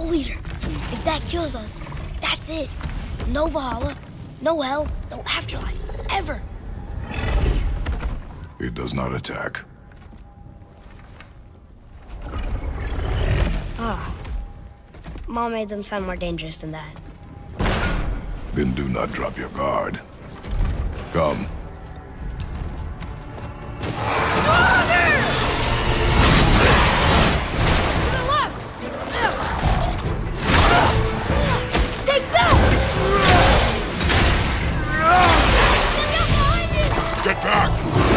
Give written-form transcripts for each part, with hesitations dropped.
Soul Eater. If that kills us, that's it. No Valhalla, no hell, no afterlife, ever. It does not attack. Mom made them sound more dangerous than that. Then do not drop your guard. Come. Get back!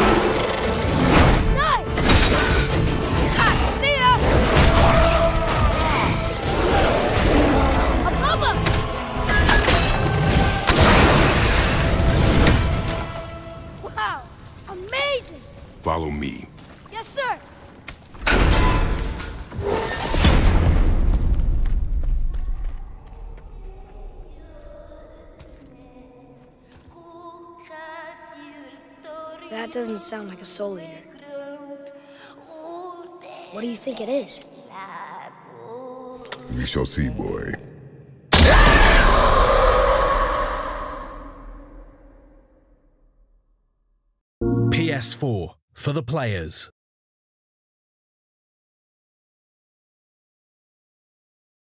Nice! See ya! Above us! Wow! Amazing! Follow me. Yes, sir! That doesn't sound like a Soul Eater. What do you think it is? We shall see, boy. PS4 for the players.